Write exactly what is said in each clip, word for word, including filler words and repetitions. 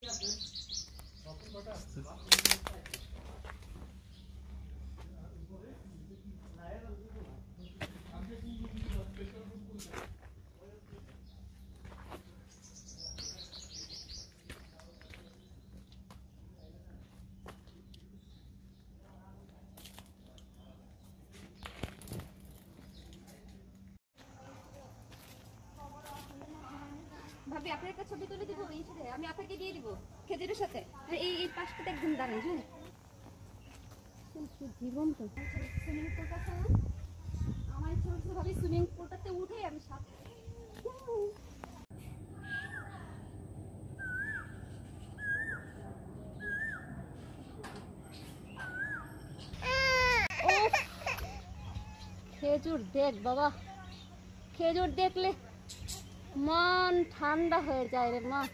ভাবি আপনার একটা ছবি তুলে দিব এই সাথে আমি আপনাকে দিয়ে দিব খেজুরের সাথে এই এই পাশটাতে একদম দাঁড়ান হ্যাঁ জীবন তো সুইমিং পুলটা আমার ছোট ছোট ভাবি সুইমিং পুলটাতে উঠে আমি সাথে খেজুর দেখ বাবা খেজুর দেখলে মন ঠান্ডা হয়ে যায় রে মা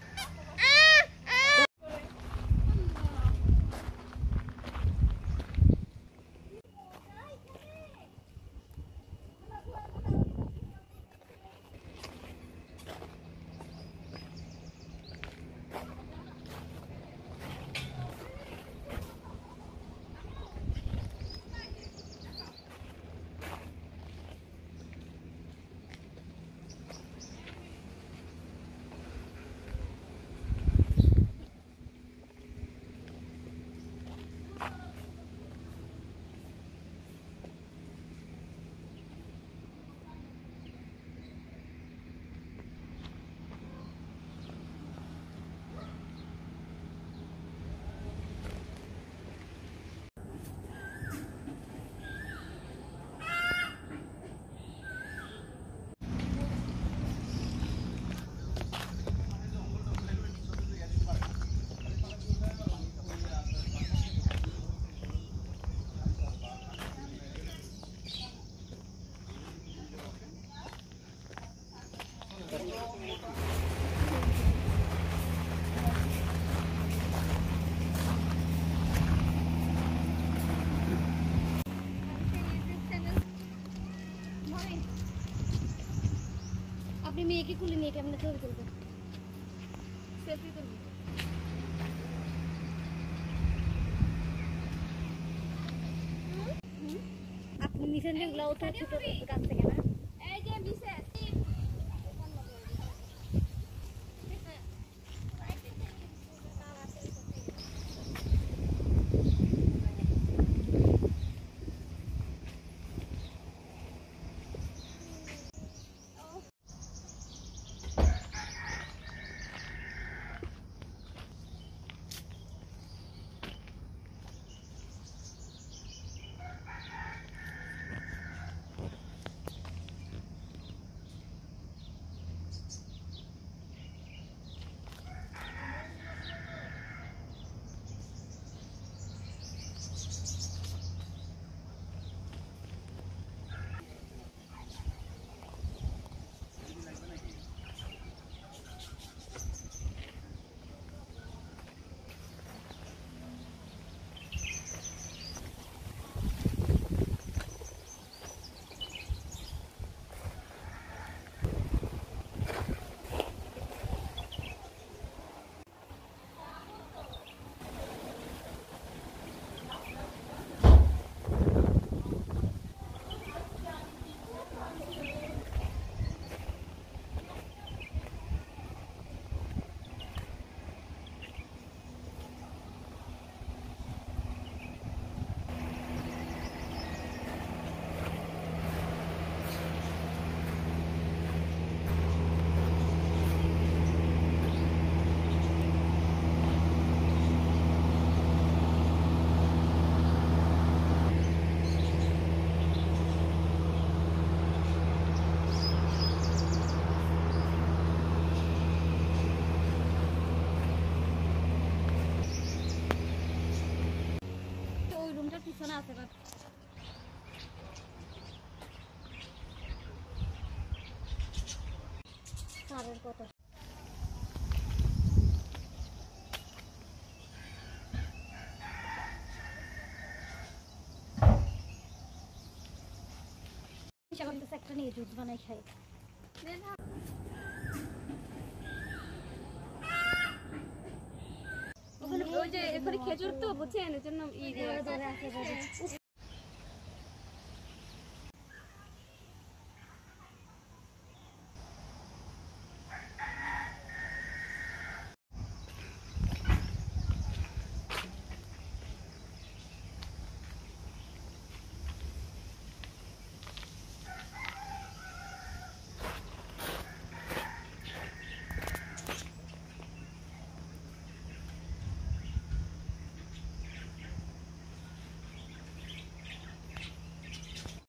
আপনি মেয়েকে কুলে নিয়ে কেমন ছবি তুলবেন সেলফি তুলবেন আপনি নিচে যেগুলো ওঠা ছোট গাছ থেকে না এই যে বিশেষ পিছনে আছে বাট সারের কথা একটা নিয়ে জুস বানাই খাই ওই যে এখানে খেজুর তো বুঝছেন এর জন্য ই দেওয়া আছে।